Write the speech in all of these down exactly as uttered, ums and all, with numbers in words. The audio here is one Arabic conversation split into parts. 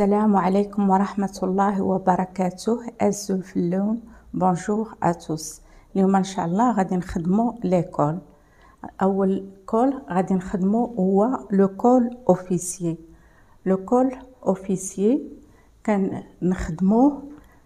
السلام عليكم ورحمة الله وبركاته. أزو في اللون. بونجور أتوس. اليوم إن شاء الله غادي نخدمو لي كول. أول كول غادي نخدمو هو لو كول أوفيسيي. لو كول أوفيسيي كان نخدموه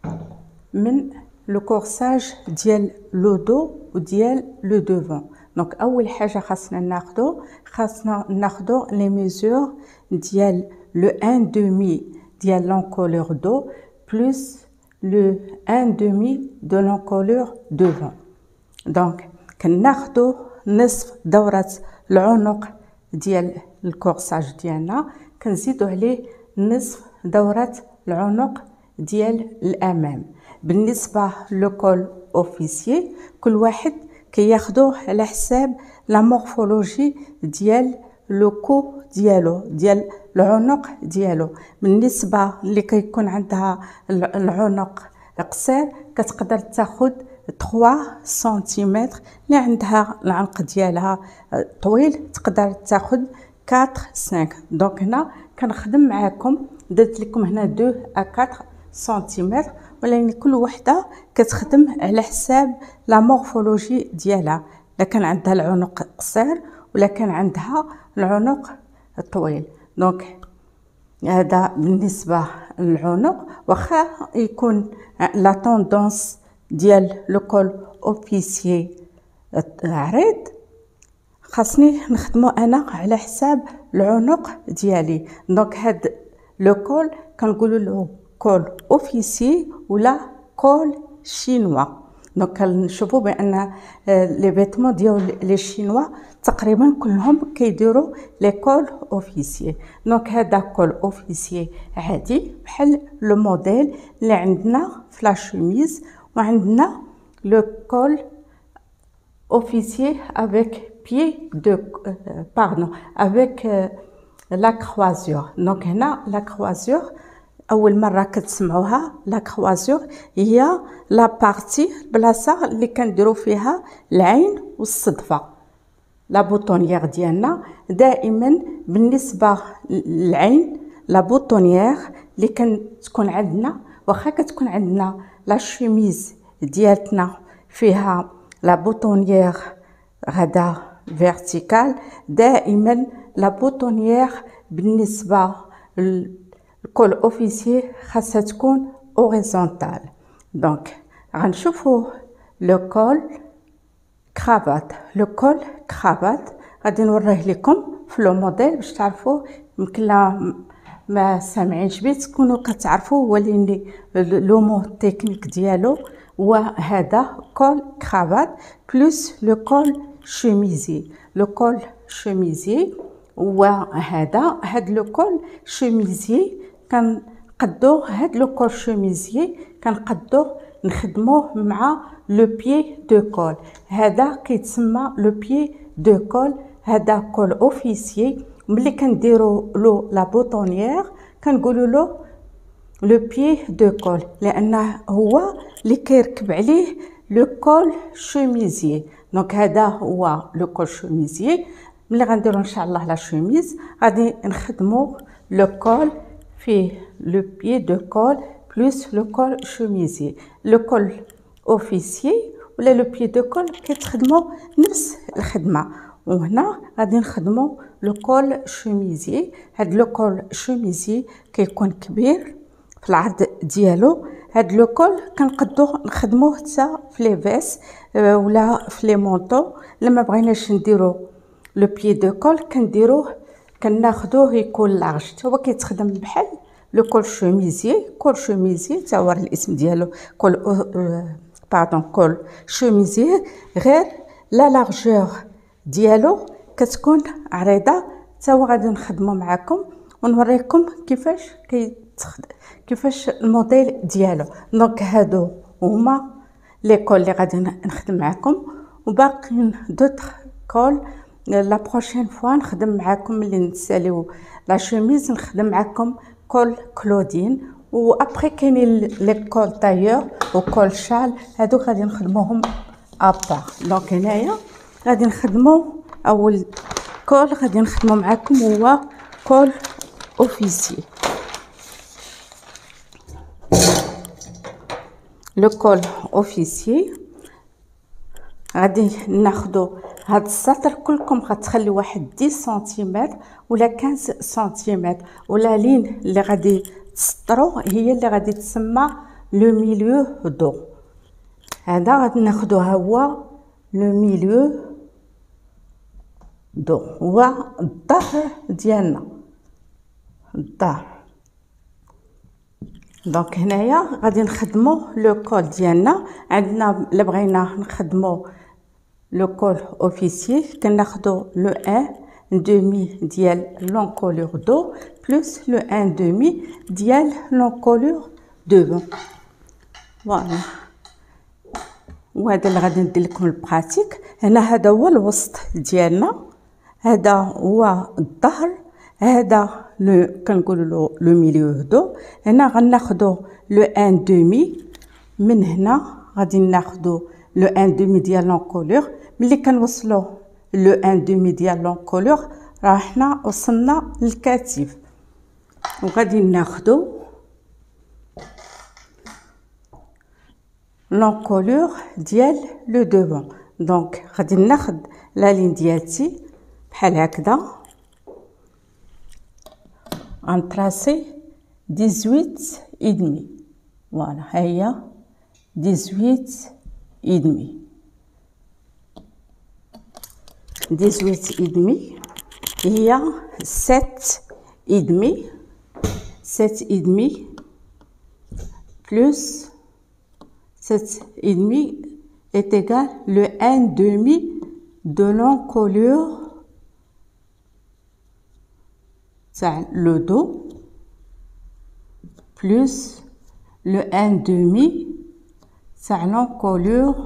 من لو كورساج ديال لو دو وديال لو دوفون. دونك أول حاجة خاصنا ناخدو خاصنا ناخدو لي ميزور ديال le un demi ديال l'encolure dos plus le un demi de l'encolure devant. دونك كناخدو نصف دورة العنق ديال الكورساج ديالنا، كنزيدو عليه نصف دورة العنق ديال الأمام. بالنسبة لو كول أوفيسيي كل واحد كياخدوه على حساب لا مورفولوجي ديال لو كو ديالو ديال العنق ديالو. بالنسبه اللي كيكون عندها العنق قصير كتقدر تاخد ثلاثة سنتيمتر، اللي عندها العنق ديالها طويل تقدر تاخد أربعة خمسة. دونك هنا كنخدم معاكم درت لكم هنا اثنين إلى أربعة سنتيمتر، ولكن كل وحده كتخدم على حساب لا مورفولوجي ديالها، الا كان عندها العنق قصير ولا كان عندها العنق طويل. دونك هذا بالنسبه للعنق، واخا يكون لا طوندونس ديال لو كول اوفيسيي عريض خاصني نخدمو انا على حساب العنق ديالي. دونك هاد لو كول كنقولوا له كول اوفيسيي ولا كول شينوا. دونك كنشوفوا بان لي فيتمون ديال لي شينوا تقريبا كلهم كيديروا لي كول اوفيسيي. دونك هذا كول اوفيسيي عادي بحال لو موديل اللي عندنا في لا شوميز، وعندنا لو كول اوفيسيي افيك بي دو باردون افيك لا كروازور. دونك هنا لا كروازور اول مره كتسمعوها، لا كروازور هي لا بارتي البلاصه اللي كنديروا فيها العين والصدفه. لا بوطونيير ديالنا دائما بالنسبه للعين لا بوطونيير اللي كتكون عندنا، واخا كتكون عندنا لا شوميز ديالتنا فيها لا بوطونيير غدا فيرتيكال، دائما لا بوطونيير بالنسبه الكول اوفيسيي خاصها تكون اوريزونتال. دونك غنشوفوا لو كول كرافات. لو كول كرافات غادي نوريه لكم في لو موديل باش تعرفوا، يمكن لا ما سامعينش بيه تكونوا كتعرفوا، ولكن لو مو تكنيك ديالو وهذا كول كرافات بلس لو كول شوميزي. لو كول شوميزي وهذا هاد لو كول شوميزي كنقدوه، هاد لو كول شوميزي كنقدوه نخدموه مع لو بيي دو كول. هذا كيتسمى لو بيي دو كول، هذا كول اوفيسيي. ملي كنديروا له لا بوطونيير كنقولوا له لو بيي دو كول، لانه هو اللي كيركب عليه لو كول شوميزي. دونك هذا هو لو كول شوميزي. ملي غنديروا ان شاء الله لا شوميز غادي نخدموا لو كول فيه لو بيي دو كول بلس لو كول شوميزي. لو كول اوفيسيي ولا لو بيي دو كول كيتخدموا نفس الخدمه، وهنا غادي نخدموا لو كول شوميزي. هاد لو كول شوميزي كيكون كبير في العرض ديالو. هاد لو كول كنقدوه نخدموه حتى في لي فيس ولا في لي مونطو. لما بغيناش نديرو لو بيي دو كول كنديروه كناخدوه يكون لارج، هو كيتخدم بحال لو كول شوميزي. كول شوميزي تا هو الاسم ديالو كول باردون كول شوميزي، غير لا لارجور ديالو كتكون عريضه. تا هو غادي نخدمو معكم ونوريكم كيفاش كيتخدم كيفاش الموديل ديالو. دونك هادو هما لي كول اللي غادي نخدم معكم، وباقيين دوطخ كول لا بروشين فوا نخدم معكم. ملي نساليو لا شوميز نخدم معكم كول كلودين، و ابري كاينين لي كول تايور وكول شال، هادو غادي نخدموهم ابار. دونك هنايا غادي نخدمو اول كول غادي نخدمو معكم هو كول اوفيسيي. لو كول اوفيسيي غادي ناخدو هاد السطر كلكم غتخليو واحد عشرة سنتيمتر ولا خمسطاش سنتيمتر، ولا لين اللي غادي تسطرو هي اللي غادي تسمى لو ميليو دو. هذا غادي ناخدوها هو لو ميليو دو، هو الظهر ديالنا، الظهر. دونك هنايا غادي نخدمو لو كول ديالنا. عندنا الا بغينا نخدمو لو كول اوفيسيي كناخدو لو واحد دومي ديال لونكولور دو بلس لو واحد دومي ديال لونكولور دوفون. فوالا، وهذا اللي غادي ندير لكم البراتيك. هنا هذا هو الوسط ديالنا، هذا هو الظهر، هذا لو كنقولوا له لو ميليو دو. هنا غناخدو لو واحد دومي، من هنا غادي ناخدو لو واحد دومي ديال لونكولور. ملي كنوصلوا لو واحد دومي ديال لونكولور راه حنا وصلنا للكتف، وغادي ناخدو لونكولور ديال لو دوفون. دونك غادي ناخد لا لين ديالتي بحال هكذا، غنطراسي ديزويت ادمي. فوالا، ها هي ديزويت ادمي، ديزويت ادمي هي سات ادمي، سات ادمي بلس سات ادمي est égal le un demi de l'encolure تاع le dos plus le un demi تاع l'encolure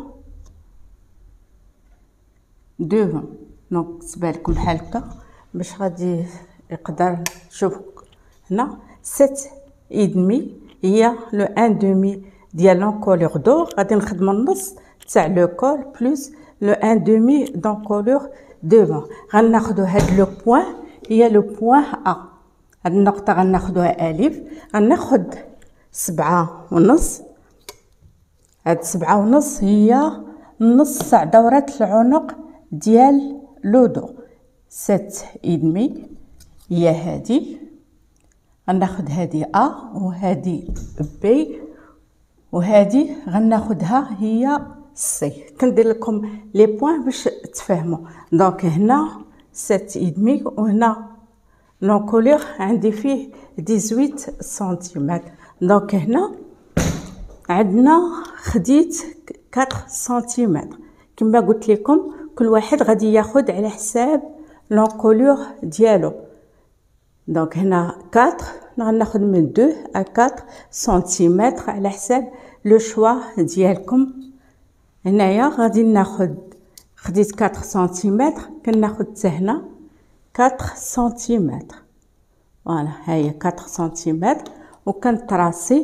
devant. دونك تبان بحال هكا باش غادي يقدر تشوف. هنا سات ادمي هي لو ان دومي ديال لونكولور دو، غادي نخدمو النص تاع لو كول بلس لو ان دومي دونكولور دوفون. غناخدو هاد لو بوين هي لو بوين ا، هاد النقطه غناخدوها الف. غناخد سبعة ونص، هاد سبعة ونص هي نص تاع دورة العنق ديال لو دو. سات ادمي هي هادي، غناخد هادي ا وهادي بي وهادي غناخدها هي سي. كندير لكم لي بوين باش تفهموا. دونك هنا سات ادمي وهنا لونكولور عندي فيه ديزويت سنتيمتر. دونك هنا عندنا خديت كاتر سنتيمتر. كما قلت لكم كل واحد غادي ياخد على حساب لونكولور ديالو. دونك هنا كاتر غناخد من دو ا كاتر سنتيمتر على حساب لو شوا ديالكم. هنايا غادي ناخد خديت كاتر سنتيمتر، كناخد حتى هنا كاتر سنتيمتر. فوالا، هاهي كاتر سنتيمتر وكنطراسي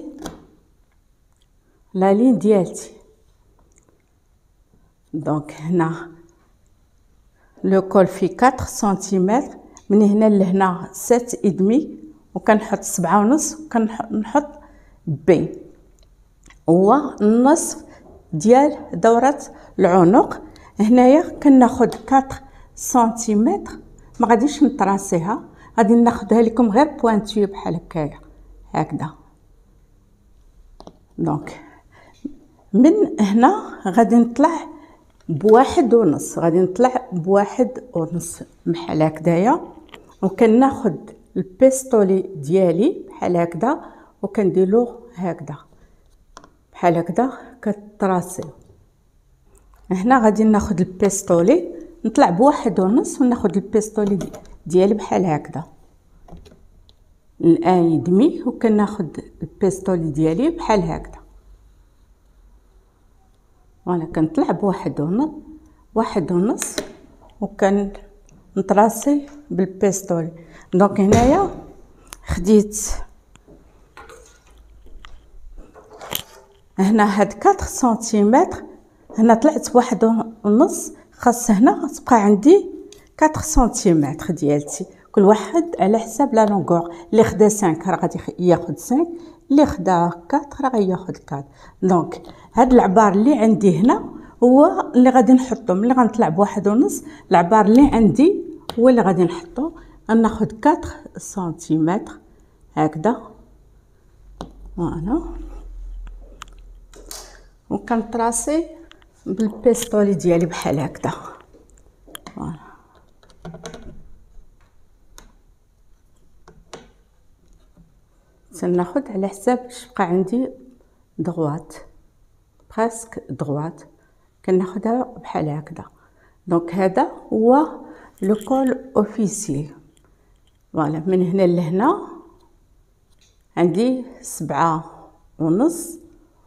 لا لين ديالتي. دونك هنا لو كول في كاتر سنتيمتر، من هنا لهنا سات ادمي وكنحط سبعة ونص وكنحط بي، هو النصف ديال دورة العنق. هنايا كناخد كاتر سنتيمتر، ما غاديش نطراسيها، غادي ناخدها لكم غير بوانتوي بحال هكايا هكذا. دونك من هنا غادي نطلع بواحد ونص، غادي نطلع بواحد ونص بحال هكذايا، وكناخد البيستولي ديالي بحال هكذا وكنديرلو هكذا بحال هكذا كطراسيو. هنا غادي ناخد البيستولي نطلع بواحد ونص وناخد البيستولي ديالي بحال هكذا الان يدمي، وكناخد البيستولي ديالي بحال هكذا. وانا كنطلع بواحد ونص واحد ونص وكان نطراسي بالبيستولي. دونك هنايا خديت هنا هاد كاتر سنتيمتر، هنا طلعت بواحد ونص، خاص هنا تبقى عندي كاتر سنتيمتر ديالتي، كل واحد على حساب لا لونغور. اللي خدا خمسة راه غادي ياخد خمسة، اللي خدا أربعة راه غياخد أربعة. دونك هاد العبار اللي عندي هنا هو اللي غادي نحطو ملي غنطلع بواحد ونص. العبار اللي عندي هو اللي غادي نحطو. غناخد أربعة سنتيمتر هكذا فوالا، و كنطراسي بالبيستولي ديالي بحال هكذا فوالا. تناخد على حساب اش بقى عندي دغوات بريسك دغوات، كناخدها بحال هكذا. دونك هذا هو لو كول اوفيسيي فوالا. من هنا لهنا عندي سبعة ونص.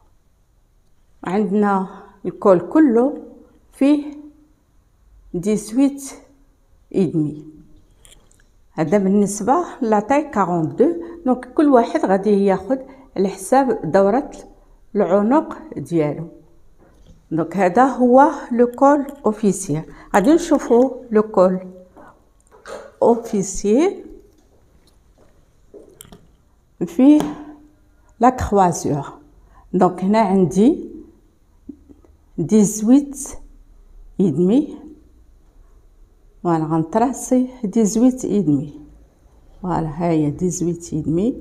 عندنا الكول كله فيه ديسويت إدمي. هذا بالنسبة لاطاي أربعين واثنين. دونك كل واحد غادي ياخد على حساب دورة العنق ديالو. دونك هذا هو لو كول اوفيسيال. غادي نشوفوا لو كول اوفيسيال فيه لا كروازور. دونك هنا عندي ديزويت إدمي فوالا. غنطراسي ديزويت إدمي فوالا. هاهي ديزويت إدمي.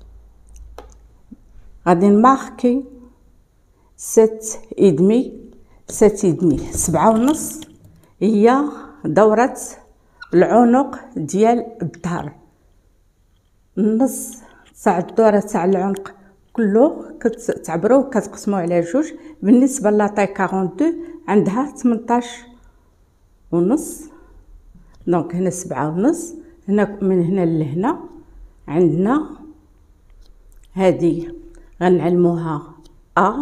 غادي نماركي ست إدمي. ست إدمي سبعة ونص هي دورة العنق ديال الظهر. النص تاع الدورة تاع العنق كله كتعبروه كتقسموه على جوج. بالنسبة لاطاي أربعين واثنين عندها ثمنطاش ونص. دونك هنا سبعة ونص. هنا من هنا لهنا عندنا هادي غنعلموها أ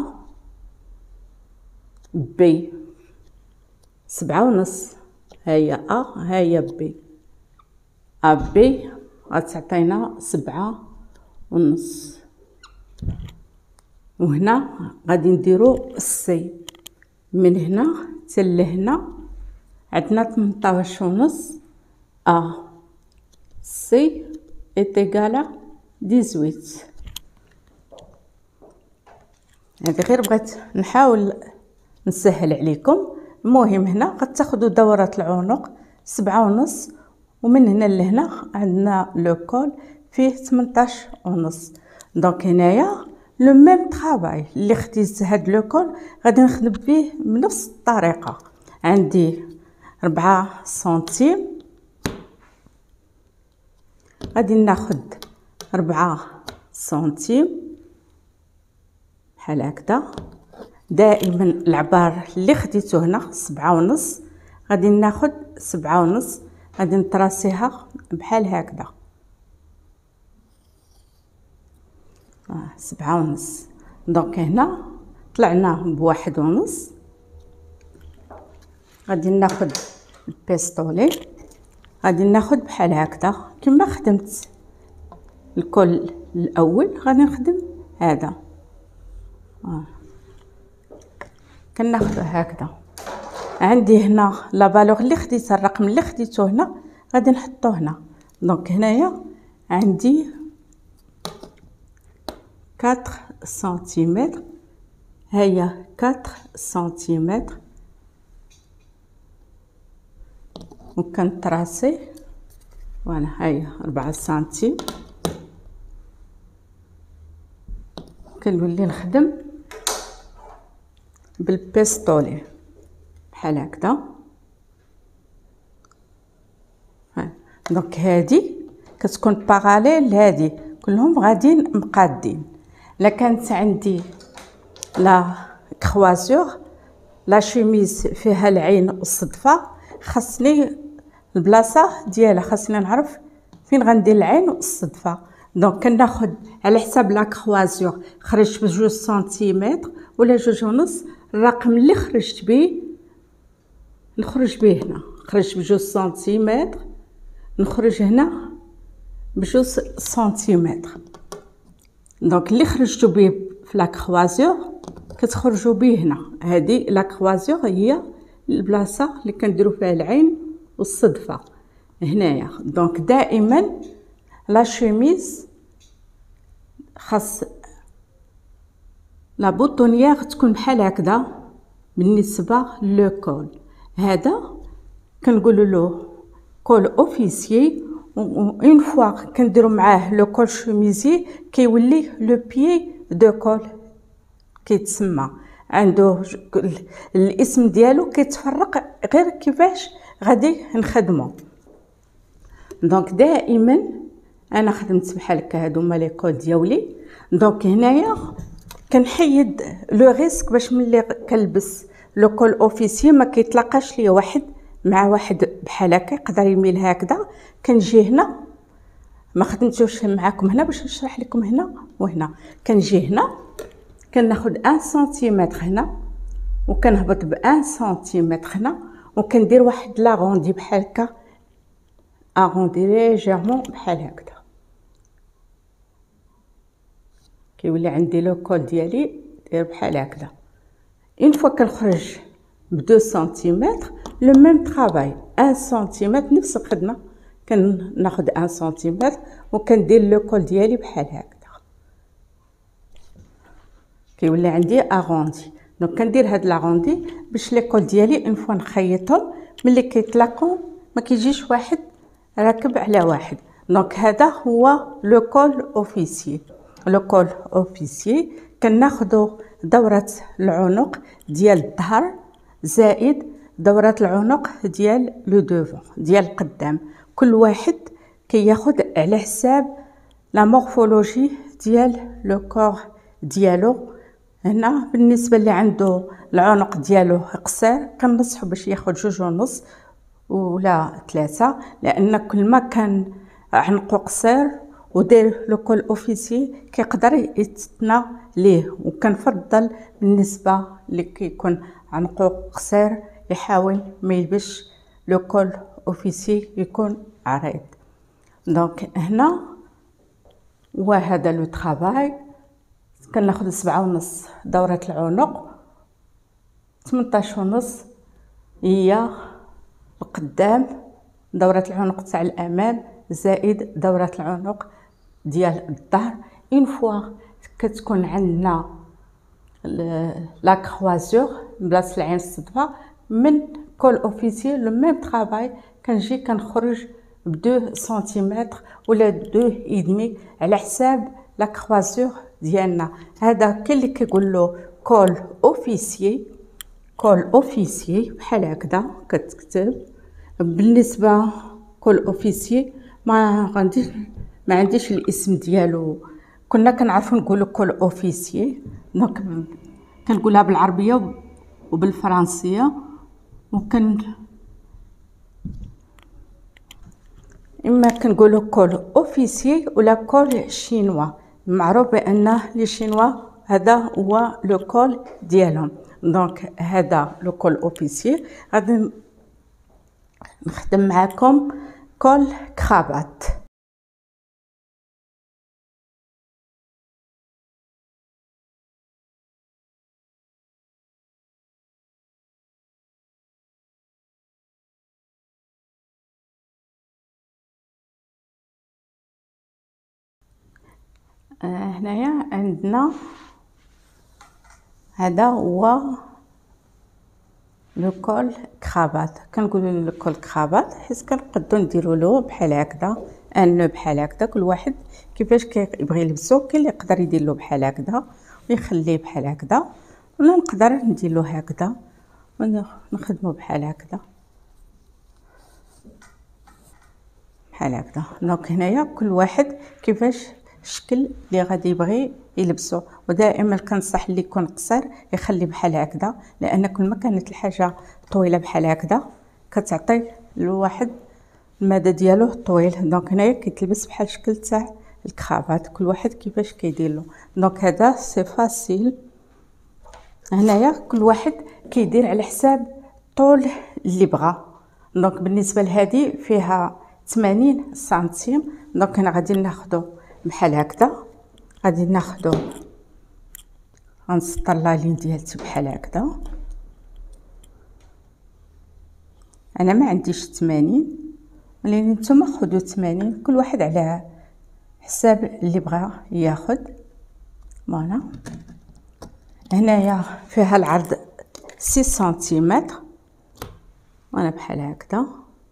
بي سبعة ونص. هاهي أ هاهي بي. أ بي غتعطينا سبعة ونص. وهنا غادي نديرو السي. من هنا حتى لهنا عندنا ثمنطاش ونص. أ سي إيتيغالا ديزويت. هذه غير بغيت نحاول نسهل عليكم. المهم هنا غتاخدوا دورة العنق سبعة ونص، ومن هنا لهنا عندنا لو كول فيه ثمنطاش ونص. دونك هنايا لو ميم طرافاي اللي خديت هاد لو كول غادي نخدم فيه بنفس الطريقة. عندي ربعة سنتيم غادي ناخد ربعة سنتيم بحال هكذا. دائما العبار اللي خديتو هنا سبعة ونص غادي ناخد سبعة ونص. غادي نطراسيها بحال هكذا آه سبعة ونص. دونك هنا طلعنا بواحد ونص. غادي ناخد البيستولي غادي ناخد بحال هكذا كما خدمت الكل الاول. غادي نخدم هذا آه. كناخدو هكذا. عندي هنا لا فالور اللي خديتها الرقم اللي خديته هنا غادي نحطوه هنا. دونك هنايا عندي أربعة سنتيمتر. هيا أربعة سنتيمتر وكنطراسي فوالا. هيا أربعة سنتيم. كنولي نخدم بالبيستولي بحال هكذا. دونك هادي كتكون باراليل لهادي كلهم غاديين مقادين. لا كانت عندي لا كروازور لا شيميز فيها العين والصدفه خاصني البلاصه ديالها خاصني نعرف فين غندير العين والصدفه. دونك كناخد على حساب لا كروازور خرجت بجوج سنتيمتر ولا جوج ونص. الرقم اللي خرجت به نخرج به هنا. خرجت بجوج سنتيمتر نخرج هنا بجوج سنتيمتر. دونك اللي خرجتو به في لا كروازور كتخرجوا به هنا. هذه لا كروازور هي البلاصه اللي كنديروا فيها العين والصدفه هنايا. دونك دائما لا شيميز خاص لا بوطونيير تكون بحال هكذا. بالنسبه لو كول هذا كنقولوا له كول اوفيسيي، اون فوا كنديروا معاه لو كول شوميزي كيولي لو بيي دو كول كيتسمى. عنده الاسم ديالو كيتفرق غير كيفاش غادي نخدمو. دونك دائما انا خدمت بحال هكا، هادو هما لي كول ديالي. دونك هنايا كنحيد لو ريسك باش ملي كنلبس لو كول اوفيسي ما كيتلاقاش ليا واحد مع واحد بحال هكا يقدر يميل هكذا. كنجي هنا، ما خدمتوش معاكم هنا باش نشرح لكم هنا وهنا. كنجي هنا كناخذ واحد سنتيمتر هنا وكنهبط ب واحد سنتيمتر هنا وكندير واحد لاغوندي بحال هكا، اغوندي ليجيرمون بحال هكذا. كيولي عندي لو كول ديالي داير بحال هكذا. اون فوا كنخرج ب اثنين سنتيمتر لو ميم طرافاي، واحد سنتيمتر نفس الخدمه. كناخذ واحد سنتيمتر وكندير لو كول ديالي بحال هكذا، كيولي عندي اغوندي. دونك كندير هاد لاغوندي باش لي كول ديالي اون فوا نخيطهم ملي كيتلاقوا ما كيجيش واحد راكب على واحد. دونك هذا هو لو كول اوفيسيي. لو كول اوفيسيي كناخذوا دورة العنق ديال الظهر زائد دورة العنق ديال لو دوفون ديال القدام. كل واحد كياخذ على حساب لا مورفولوجي ديال لو كور ديالو. هنا بالنسبه اللي عنده العنق ديالو قصير كنصحو باش ياخذ جوج ونص ولا ثلاثة، لان كل ما كان عنقو قصير ودير لو كول اوفيسي كيقدر يتثنى ليه. وكنفضل بالنسبه اللي كيكون عنقو قصير يحاول ما يلبسش لو كول اوفيسي يكون عريض. دونك هنا وهذا لو طرافاي كناخذ سبعة ونص دورة العنق، ثمنطاش ونص هي القدام دورة العنق تاع الامام زائد دورة العنق ديال الظهر. اون فوا كتكون عندنا لا كروازور بلاصه العين الصدفه من كول اوفيسيي لو ميم طرافاي كنجي كنخرج ب اثنين سنتيمتر ولا اثنين ودمي على حساب لا كروازور ديالنا. هذا كاين اللي كيقول له كول اوفيسيي. كول اوفيسيي بحال هكذا كتكتب. بالنسبه كول اوفيسيي ما غنديش ما عنديش الاسم ديالو، كنا كنعرفوا نقولوا كول اوفيسيي. دونك كنقولها بالعربيه وبالفرنسيه. وكن اما كنقولوا كول اوفيسيي ولا كول شينوا. معروف بان لي شينوا هذا هو لو كول ديالهم. دونك هذا لو كول اوفيسيي. غادي نخدم معكم كول كرافات. آه هنايا عندنا هذا هو لو كول كرافات. كنقولوا له كول كرافات حيت كنقدروا نديروا له بحال هكذا ان نو بحال هكذا. كل واحد كيفاش كيبغي يلبسو. كاين اللي يقدر يدير له بحال هكذا ويخليه بحال هكذا، ولا نقدر ندير له هكذا ونخدمه بحال هكذا بحال هكذا. دونك هنايا كل واحد كيفاش الشكل اللي غادي يبغي يلبسو. ودائما كنصح اللي يكون قصير يخلي بحال هكذا، لان كل ما كانت الحاجه طويله بحال هكذا كتعطي الواحد المدى ديالو طويل. دونك هنايا كيتلبس بحال الشكل تاع الكرافات. كل واحد كيفاش كيدير له. دونك هذا سي فاسيل. هنايا كل واحد كيدير على حساب الطول اللي بغا. دونك بالنسبه لهذه فيها ثمانين سنتيم. دونك انا غادي ناخذو بحال هكذا. غادي ناخذو غنسطر لا لين ديالتي بحال هكذا. انا ما عنديش ثمانين، ولكن نتوما خذوا ثمانين. كل واحد على حساب اللي بغا ياخذ. فوالا هنايا فيها العرض ستة سنتيمتر، وانا بحال هكذا.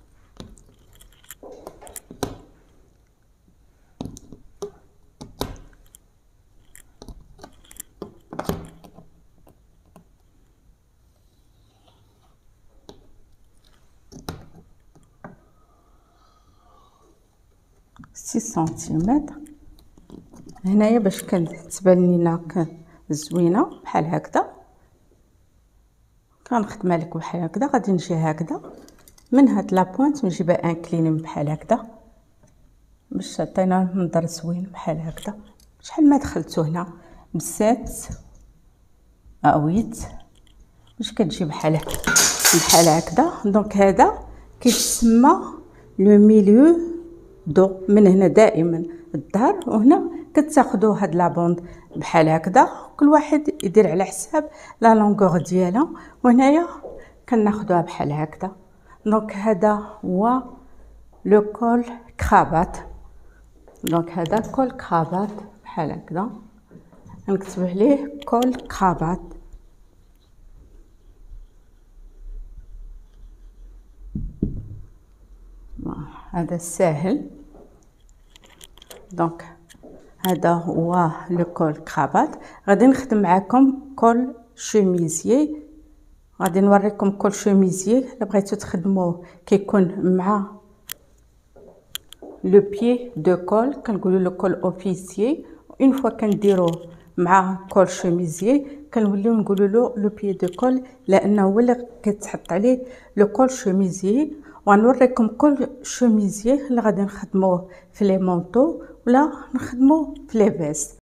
ستة سنتيمتر هنايا باش كتبان لينا زوينه بحال هكذا. كنخدمها لك بحال هكذا، غادي نجي هكذا من هاد لابوينت نجيبها انكليني بحال هكذا باش تعطينا منظر زوين بحال هكذا. شحال ما دخلتو هنا بسات اويت باش كتجي بحال بحال هكذا. دونك هذا كيتسمى لو ميليو دو. من هنا دائما الظهر، وهنا كتاخدوا هاد لابوند بحال هكذا، كل واحد يدير على حساب لا لونغور ديالها. وهنايا كناخدوها بحال هكذا. دونك هذا هو لو كول كرافات. دونك هذا كول كرافات بحال هكذا، نكتب عليه كول كرافات. هذا ساهل. دونك هذا هو لو كول كرافات. غادي نخدم معكم كول شوميزيي. غادي نوريكم كول شوميزيي الا بغيتو تخدموه كيكون مع لو بيي دو كول، كنقولوا له كول اوفيسيي. اون فوا كنديروه مع كول شوميزيي كنوليو نقولوا له لو بيي دو كول، لانه هو اللي كيتحط عليه لو كول شوميزيي. وغنوريكم كل شوميزيي اللي غادي نخدموه في لي مونطو ولا نخدموه في لي فيست.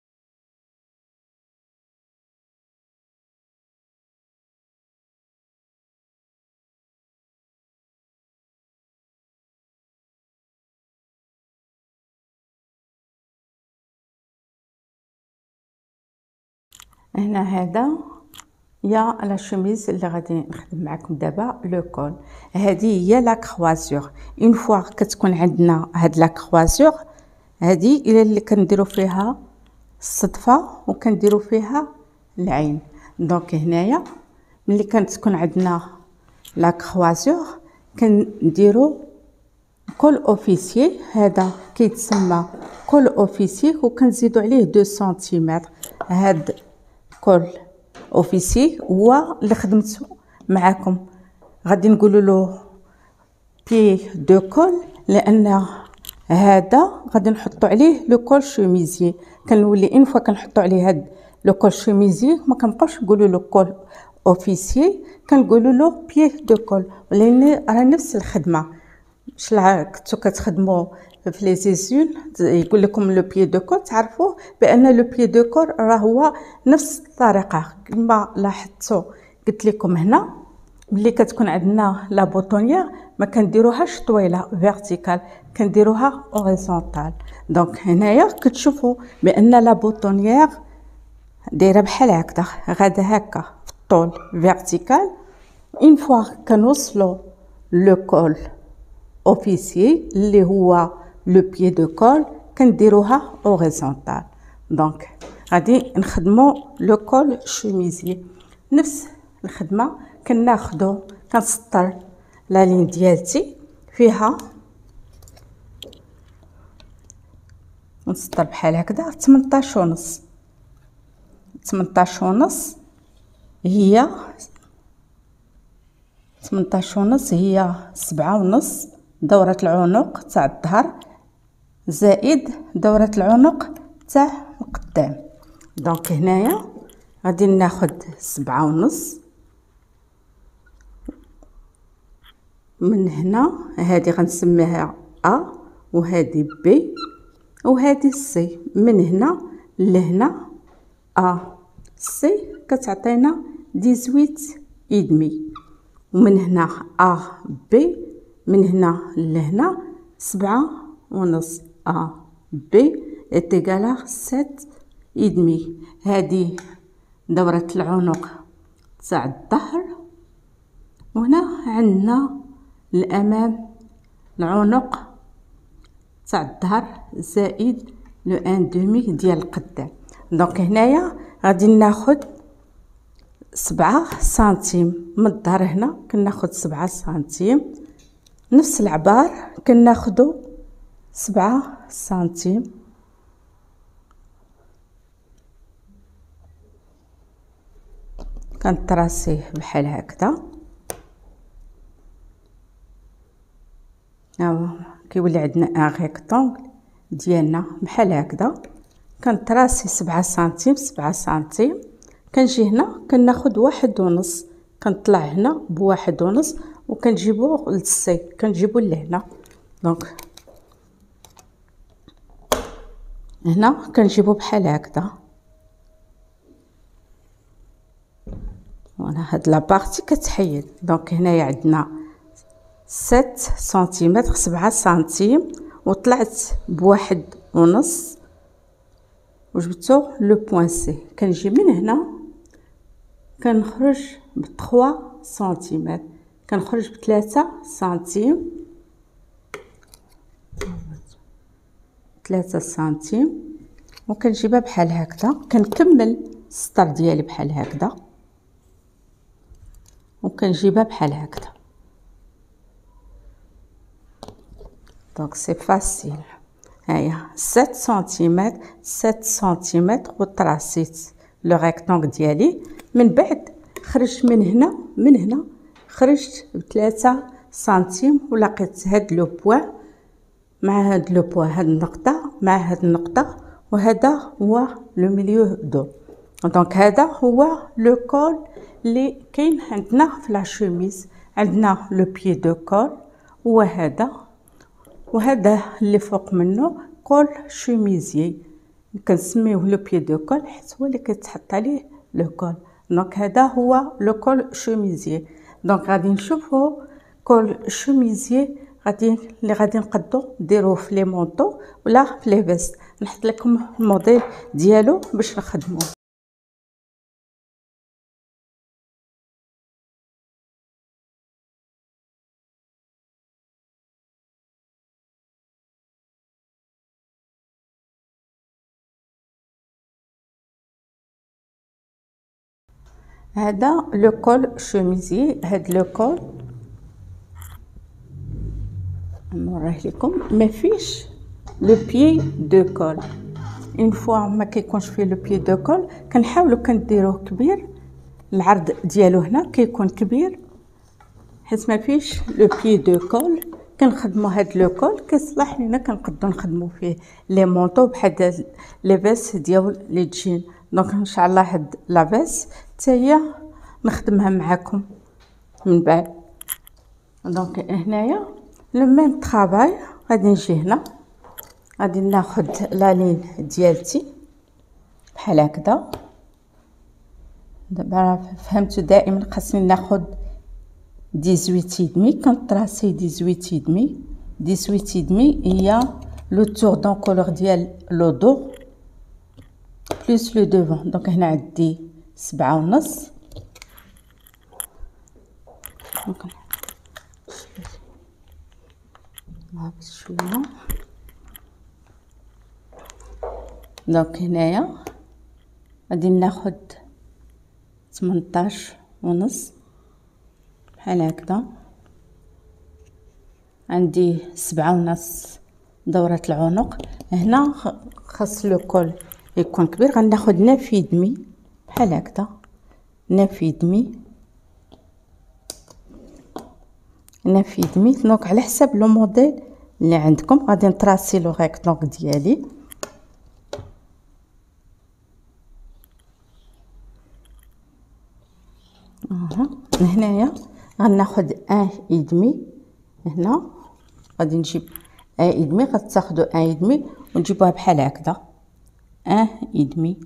هنا هذا يا لا شوميز اللي غادي نخدم معكم دابا لو كول. هذه هي لا كروازور. اون فوا كتكون عندنا هاد لا كروازور هذه الى اللي كنديروا فيها الصدفه وكنديروا فيها العين. دونك هنايا ملي كتكون عندنا لا كروازور كنديروا كول اوفيسيي. هذا كيتسمى كول اوفيسيي وكنزيدوا عليه اثنين سنتيمتر. هاد كول اوفيسي هو اللي خدمته معكم، غادي نقولوا له بي دو كول، لان هذا غادي نحطوا عليه لو كول شوميزي. كنولي اون فوا كنحطوا عليه هاد لو كول شوميزي ما كنبقاوش نقولوا له كول اوفيسي، كنقولوا له بي دو كول، لان راه نفس الخدمه. شلا كنتو كتخدموا في لي زيزول يقول لكم لو بيي دو كور، تعرفوا بان لو بيي دو كور راه هو نفس الطريقه. كما لاحظتوا قلت لكم هنا ملي كتكون عندنا لا بوطونيير ما كنديروهاش طويله فيرتيكال، كنديروها اوريزونتال. دونك هنايا كتشوفوا بان لا بوطونيير دايره بحال هكذا، غادا هكا في الطول فيرتيكال. اون فوا كنوصلوا لو كول اوفيسيي اللي هو لو بيي دو كول كنديروها اوريزونتال. دونك غادي نخدموا لو كول شوميزي نفس الخدمه. كناخذوا كنسطر لا لين ديالتي فيها نسطر بحال هكذا ثمنطاش ونص. ثمنطاش ونص هي ثمنطاش ونص هي سبعة ونص دورة العنق تاع الظهر زائد دورة العنق تاع القدام. دونك هنايا غادي ناخد سبعة ونص. من هنا هذه غنسميها ا وهذه بي وهذه سي. من هنا لهنا ا سي كتعطينا ثمانية ودمي، ومن هنا ا بي من هنا لهنا سبعة ونص. ا بي اتيكالا سبعة ودمي. هذه دورة العنق تاع الظهر، وهنا عندنا الامام العنق تاع الظهر زائد لو ان دومي ديال القدام. دونك هنايا غادي ناخد سبعة سنتيم من الظهر هنا كناخد سبعة سنتيم، نفس العبار كناخدو سبعة سنتيم، كنطراسيه بحال هكذا. ها كيولي عندنا ان ريكتونغل ديالنا بحال هكذا. كنطراسي سبعة سنتيم سبعة سنتيم، كنجي هنا كناخد واحد ونص، كنطلع هنا بواحد ونص وكنجيبو للسي، كنجيبو لهنا. دونك هنا كنجيبو بحال هكذا. وانا هاد لابارتي كتحيد. دونك هنايا عندنا سبعة سنتيمتر سبعة سنتيم وطلعت بواحد ونص وجبتو لو بوين سي. كنجي من هنا كنخرج بثلاثة سنتيمتر، كنخرج بثلاثة سنتيم، ثلاثة سنتيم وكنجيبها بحال هكذا. كنكمل السطر ديالي بحال هكذا وكنجيبها بحال هكذا. دونك سي فاسيل. هيا سبعة سنتيمتر سبعة سنتيمتر وطراسيت لو ريكتونغ ديالي. من بعد خرجت من هنا من هنا خرجت بثلاثة سنتيم ولقيت هاد لو بوين مع هاد لو بوين، هاد النقطة مع هاد النقطة، وهذا هو لو ميليو دو. دونك هذا هو لو كول اللي كاين عندنا في لا شوميز. عندنا لو بيي دو كول وهذا، وهذا اللي فوق منه كول شوميزي، كنسميوه لو بيي دو كول حيت هو اللي كيتحط عليه لو كول. دونك هذا هو لو كول شوميزي. دونك غادي نشوفو كول شوميزي غادي اللي غادي نقدو نديروه في لي مونطو ولا في لي فيست. نحط لكم الموديل ديالو باش نخدموه. هذا لو كول شوميزي. هاد لو كول نوريه لكم ما فيش لو بيي دو كول. اون فوا ما كيكونش فيه لو بيي دو كول كنحاولوا كنديروه كبير، العرض ديالو هنا كيكون كبير حيت ما فيش لو بيي دو كول. كنخدموا هاد لو كول كيصلح لينا كنقدروا نخدموا فيه لي مونطو بحال لي فيس ديال لي جين. دونك ان شاء الله هاد لا فيس حتى هي نخدمها معكم من بعد. دونك هنايا لو ميم طرافاي غادي نجي هنا غادي ناخد لا لين ديالتي بحال هكذا. دابا فهمتوا دائما خاصني ناخد ديزويت دمي، كنطراسي ديزويت دمي. ديزويت دمي هي لو تور دون كولور ديال لو دو بلس لو دوفون. دونك هنا عندي سبعة ونص. دونك نهبط شويه. دونك هنايا غادي ناخد ثمنطاش ونص بحال هكذا. عندي سبعة ونص دورة العنق. هنا خاص لو كول يكون كبير، غناخد نافي دمي بحال هكذا، نافي دمي نافي دمي. دونك على حساب لو موديل اللي عندكم غادي نطراسي لو ريكتونغ ديالي. اها هنايا غناخد ان ادمي. هنا غادي نجيب ان ادمي، غتاخدوا ان ادمي ونجيبوها بحال هكذا، ان ادمي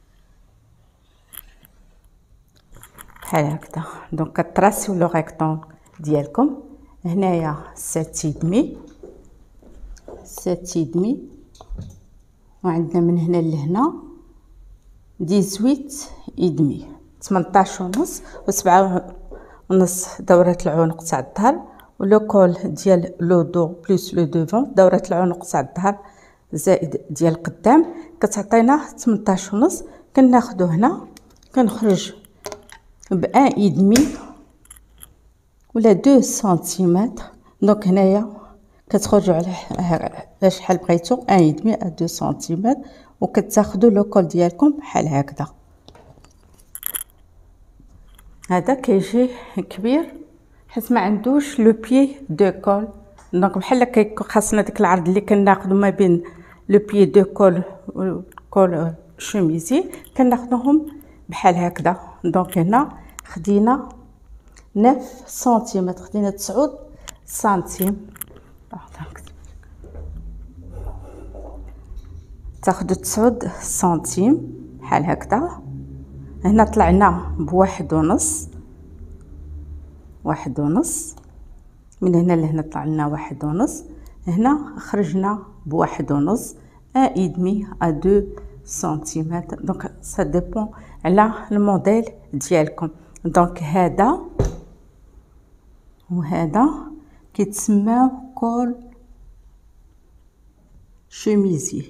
بحال هكذا. دونك كطراسيو لو ريكتونغ ديالكم. هنايا سات ادمي سات ادمي، وعندنا من هنا لهنا ديزويت ادمي، ثمنطاش ونص وسبعة ونص دورة العنق تاع الظهر، ولو كول ديال لو دو بلس لو دوفون دورة العنق تاع الظهر زائد ديال القدام كتعطينا ثمنطاش ونص. كناخدو هنا كنخرج بان اي دمي ولا دو سنتيمتر. دونك هنايا كتخرجوا على على شحال بغيتو ان اي دمي ا دو سنتيمتر، وكتاخذوا لو كول ديالكم بحال هكذا. هذا كيجي كبير حيت ما عندوش لو بيي دو كول. دونك بحال كيكون خاصنا ديك العرض اللي كناخذوا ما بين لو بيي دو كول و كول شوميزي كناخذوهم بحال هكذا. دونك هنا خدينا تسعة سنتيمتر، خدينا تسعود سنتيم. تاخدوا تسعود سنتيم بحال هكذا. هنا طلعنا بواحد ونص، واحد ونص. من هنا لهنا طلع لنا واحد ونص. هنا خرجنا بواحد ونص ان اي دمي ا دو سنتيمتر. دونك سا ديبون على الموديل ديالكم. دونك هذا وهذا كيتسماو كول شوميزي،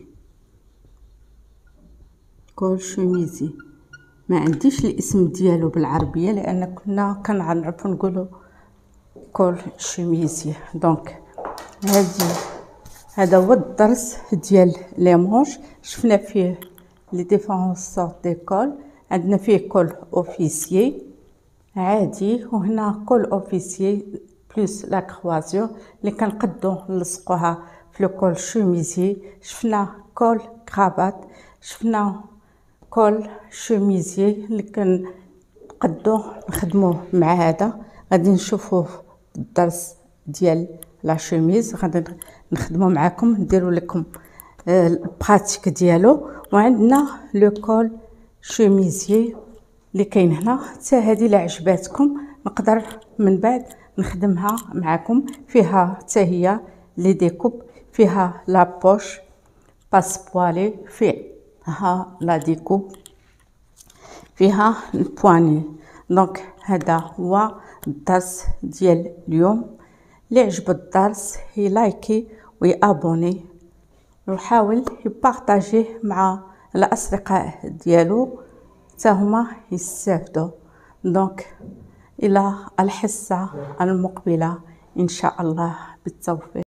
كول شوميزي. ما عنديش الاسم ديالو بالعربيه لان كنا كنعرفوا نقولوا كول شوميزي. دونك هذه هذا هو الدرس ديال لي مونش. شفنا فيه لي ديفيرونس سورت دي كول. عندنا فيه كول اوفيسيي عادي، وهنا كول اوفيسيي بلس لا كروازور اللي كنقدو نلصقوها في لو كول شوميزي. شفنا كول كرافات، شفنا كول شوميزي اللي كنقدو نخدموه مع هذا. غادي نشوفوه في الدرس ديال لا شوميز، غادي نخدمو معكم نديرو لكم البراتيك ديالو. وعندنا لو كول شوميزي اللي كاين هنا، حتى هذه الا عجباتكم نقدر من بعد نخدمها معكم. فيها حتى هي لي ديكوب، فيها لا بوش باس بوالي، فيها لا ديكوب، فيها البواني. دونك هذا هو الدرس ديال اليوم. اللي عجبو الدرس يلايكي ويابوني ويحاول يبارطاجيه مع الاصدقاء ديالو حتى هما يستافدوا. دونك الى الحصه المقبله ان شاء الله بالتوفيق.